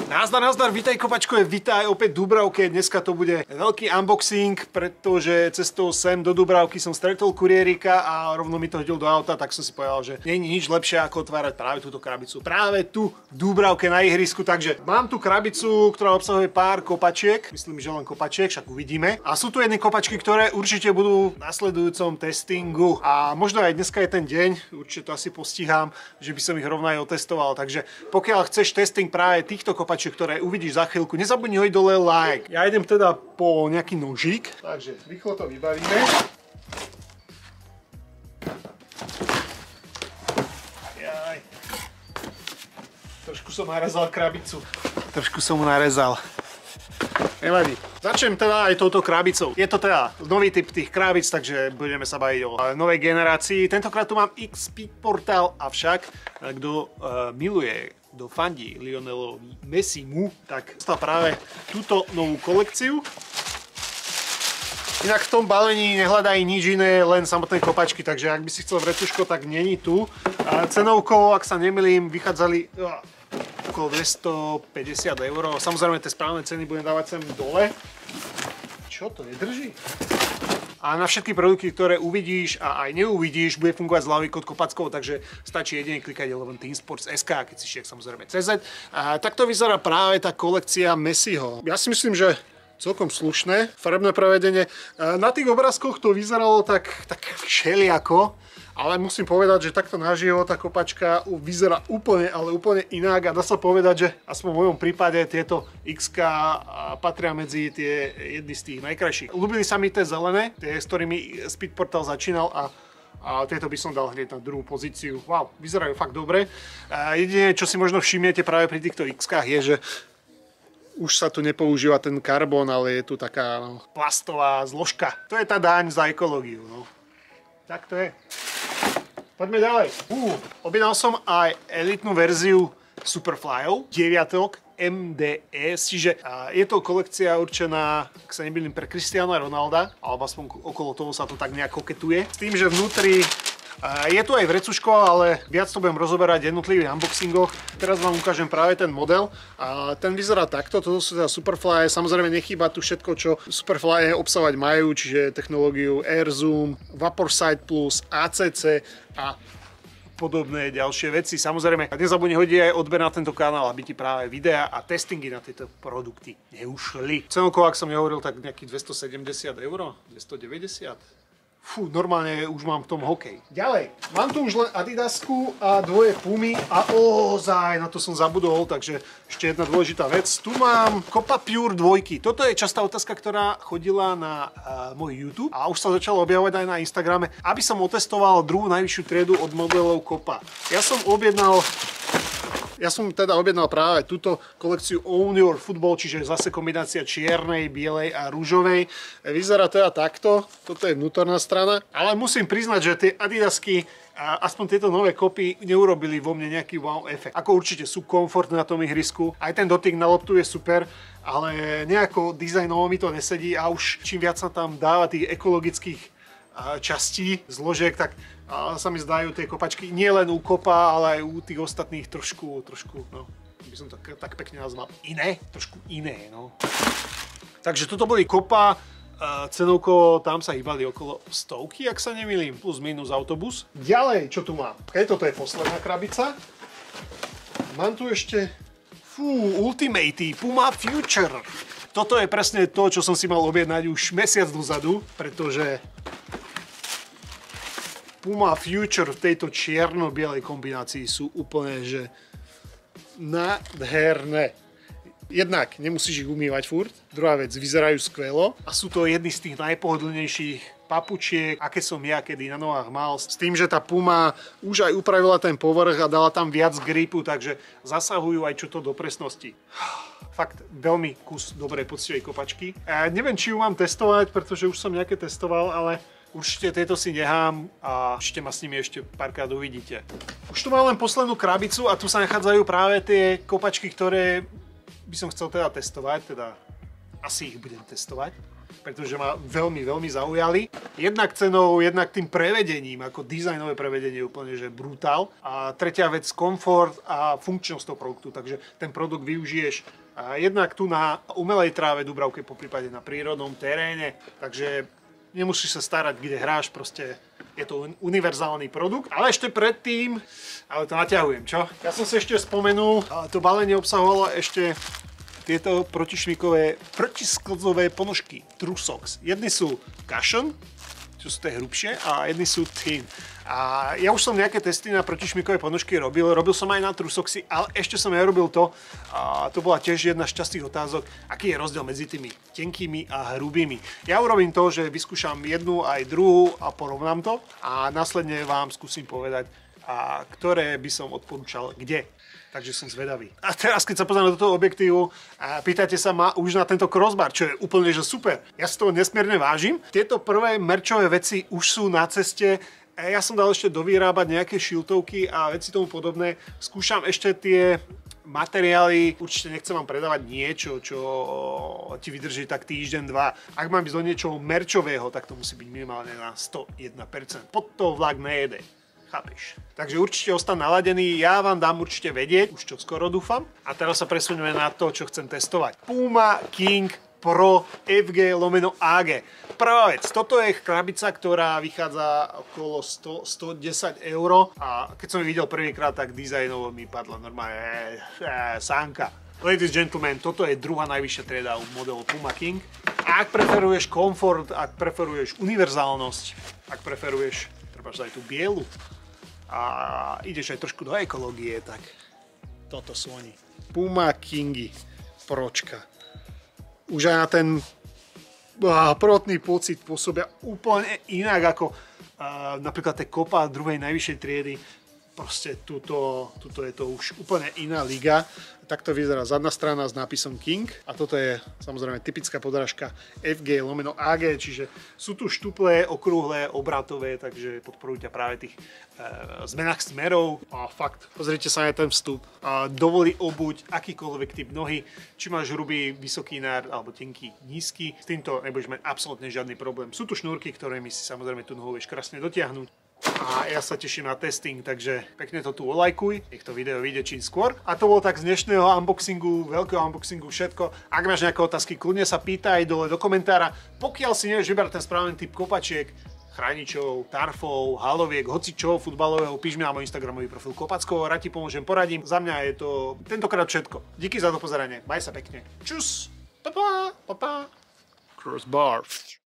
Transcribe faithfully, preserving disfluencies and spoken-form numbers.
Nazdar, nazdar, vítaj kopačkové, vítaj opäť v Dúbravke. Dneska to bude veľký unboxing, pretože cestou sem do Dúbravky som stretol kuriérika a rovno mi to hodil do auta, tak som si povedal, že nie je nič lepšie ako otvárať práve túto krabicu. Práve tu v Dúbravke na ihrisku, takže mám tu krabicu, ktorá obsahuje pár kopačiek, myslím, že len kopačiek, však uvidíme. A sú tu jedné kopačky, ktoré určite budú v nasledujúcom testingu. A možno aj dneska je ten deň, určite to asi postihám, že by som ich rovno aj otestoval. Takže pokiaľ chceš testing práve týchto kopačiek, ktoré uvidíš za chvíľku, nezabudni hodiť dole like. Ja idem teda po nejaký nožík, takže rýchlo to vybavíme. Jaj. Trošku som narezal krabicu. Trošku som mu narezal. Nevadí. Začnem teda aj touto krabicou. Je to teda nový typ tých krabic, takže budeme sa baviť o novej generácii. Tentokrát tu mám X Speed Portal, avšak kto uh, miluje, kto fandí Lionelovi Messimu, tak dostal práve túto novú kolekciu. Inak v tom balení nehľadaj nič iné, len samotné kopačky, takže ak by si chcel vrecuško, tak není tu. A cenovkou, ak sa nemýlim, vychádzali uh, okolo dvestopäťdesiat eur. Samozrejme, tie správne ceny budem dávať sem dole. Čo to nedrží? A na všetky produkty, ktoré uvidíš a aj neuvidíš, bude fungovať zľavý kód Kopackov, takže stačí jedine klikať eleven team sports bodka es ká, keď si šiek samozrejme cé zet. A takto vyzerá práve tá kolekcia Messiho. Ja si myslím, že celkom slušné farebné prevedenie. Na tých obrázkoch to vyzeralo tak, tak všeliako, ale musím povedať, že takto naživo tá kopačka vyzerá úplne, ale úplne inak a dá sa povedať, že aspoň v mojom prípade tieto X-ka patria medzi tie jedny z tých najkrajších. Ľúbili sa mi tie zelené, tie, s ktorými Speed Portal začínal a A tieto by som dal hneď na druhú pozíciu. Wow, vyzerajú fakt dobre. Jedine, čo si možno všimnete práve pri týchto X-kách je, že už sa tu nepoužíva ten karbón, ale je tu taká no, plastová zložka. To je tá daň za ekológiu. No. Tak to je. Poďme ďalej. Uh, objednal som aj elitnú verziu Superflyov, deviatok em dé es, čiže uh, je to kolekcia určená, ak sa nemýlim, pre Cristiana Ronalda, alebo aspoň okolo toho sa to tak nejak koketuje. S tým, že vnútri uh, je tu aj vrecuško, ale viac to budem rozoberať v jednotlivých unboxingoch. Teraz vám ukážem práve ten model. Uh, ten vyzerá takto, toto sú teda Superfly, samozrejme nechýba tu všetko, čo Superfly obsahovať majú, čiže technológiu Air Zoom, Vaporsight Plus, á cé cé a podobné ďalšie veci. Samozrejme, nezabudni hodiť aj odber na tento kanál, aby ti práve videá a testingy na tieto produkty neušli. Cenovkou, ak som nehovoril, tak nejakých dvestosedemdesiat eur, dvestodeväťdesiat. Fú, normálne už mám v tom hokej. Ďalej, mám tu už len Adidasku a dvoje Pumy a ozaj, na to som zabudol, takže ešte jedna dôležitá vec. Tu mám Copa Pure dvojky. Toto je častá otázka, ktorá chodila na uh, môj YouTube a už sa začala objavovať aj na Instagrame, aby som otestoval druhú najvyššiu triedu od modelov Copa. Ja som objednal Ja som teda objednal práve túto kolekciu Own Your Football, čiže zase kombinácia čiernej, bielej a rúžovej. Vyzerá teda takto, toto je vnútorná strana, ale musím priznať, že tie Adidasky, aspoň tieto nové kopy, neurobili vo mne nejaký wow efekt. Ako určite sú komfortné na tom ihrisku, aj ten dotyk na loptu je super, ale nejako dizajnovo mi to nesedí a už čím viac sa tam dáva tých ekologických častí, zložiek, tak sa mi zdajú tie kopačky nie len u Copa, ale aj u tých ostatných trošku, trošku, no, by som to tak pekne nazval, iné, trošku iné, no. Takže toto boli Copa, cenovko tam sa hýbali okolo stovky, ak sa nemýlim, plus minus autobus. Ďalej, čo tu mám? Okay, toto je posledná krabica. Mám tu ešte, fú, Ultimate Puma Future. Toto je presne to, čo som si mal objednať už mesiac dozadu, pretože Puma Future v tejto čierno-bielej kombinácii sú úplne, že nádherné. Jednak nemusíš ich umývať furt, druhá vec, vyzerajú skvelo a sú to jedny z tých najpohodlnejších papučiek, aké som ja kedy na nohách mal. S tým, že tá Puma už aj upravila ten povrch a dala tam viac gripu, takže zasahujú aj čo to do presnosti. Fakt veľmi kus dobrej poctivej kopačky. Ja neviem, či ju mám testovať, pretože už som nejaké testoval, ale určite tieto si nechám a určite ma s nimi ešte párkrát uvidíte. Už tu mám len poslednú krabicu a tu sa nachádzajú práve tie kopačky, ktoré by som chcel teda testovať, teda asi ich budem testovať. pretože ma veľmi, veľmi zaujali. Jednak cenou, jednak tým prevedením, ako dizajnové prevedenie je úplne že brutál. A tretia vec, komfort a funkčnosť toho produktu, takže ten produkt využiješ jednak tu na umelej tráve Dúbravke, poprípade na prírodnom teréne, takže nemusíš sa starať, kde hráš, proste je to univerzálny produkt. Ale ešte predtým, ale to naťahujem, čo? Ja som si ešte spomenul, to balenie obsahovalo ešte tieto protišmykové, protisklzové ponožky Trusox. Jedni sú cushion, čo sú tie hrubšie, a jedni sú thin. A ja už som nejaké testy na protišmykové ponožky robil, robil som aj na Trusoxy, ale ešte som nerobil to. A to bola tiež jedna z častých otázok, aký je rozdiel medzi tými tenkými a hrubými. Ja urobím to, že vyskúšam jednu aj druhú a porovnám to a následne vám skúsim povedať, a ktoré by som odporúčal kde. Takže som zvedavý. A teraz, keď sa pozriem do toho objektívu, a pýtate sa ma už na tento crossbar, čo je úplne že super. Ja si toho nesmierne vážim. Tieto prvé merčové veci už sú na ceste. Ja som dal ešte dovyrábať nejaké šiltovky a veci tomu podobné. Skúšam ešte tie materiály. Určite nechcem vám predávať niečo, čo ti vydrží tak týždeň, dva. Ak mám ísť do niečoho merčového, tak to musí byť minimálne na sto jeden percent. Pod to vlak nejede. Chápeš? Takže určite ostan naladený, ja vám dám určite vedieť, už čo skoro dúfam. A teraz sa presunieme na to, čo chcem testovať. Puma King Pro F G lomeno A G. Prvá vec, toto je krabica, ktorá vychádza okolo sto, stodesať eur. A keď som ju videl prvýkrát, tak dizajnovo mi padla normálne e, e, sánka. Ladies and gentlemen, toto je druhá najvyššia trieda u modelu Puma King. A ak preferuješ komfort, ak preferuješ univerzálnosť, ak preferuješ trebárs aj tú bielu, a ideš aj trošku do ekológie, tak toto sú oni. Puma Kingy Pročka. Už aj na ten prvotný pocit pôsobia úplne inak ako uh, napríklad tie kopa druhej najvyššej triedy. Proste tuto, tuto je to už úplne iná liga. Takto vyzerá zadná strana s nápisom King a toto je samozrejme typická podrážka F G lomeno A G, čiže sú tu štuplé, okrúhle, obratové, takže podporujú ťa práve tých e, zmenách smerov a fakt, pozrite sa aj ten vstup. A dovolí obuť akýkoľvek typ nohy, či máš hrubý, vysoký nárt alebo tenký, nízky, s týmto nebudeš mať absolútne žiadny problém. Sú tu šnúrky, ktorými si samozrejme tú nohu vieš krásne dotiahnuť. A ja sa teším na testing, takže pekne to tu olajkuj, nech to video vyjde čím skôr. A to bolo tak z dnešného unboxingu, veľkého unboxingu všetko. Ak máš nejaké otázky, kľudne sa pýtaj dole do komentára. Pokiaľ si nevieš vybrať ten správny typ kopačiek, chráničov, tarfov, haloviek, hocičo futbalového, píš mi na môj instagramový profil Kopacko, rád ti pomôžem, poradím. Za mňa je to tentokrát všetko. Díky za to pozeranie, maj sa pekne. Čus! Pa pa, pa pa. Crossbar.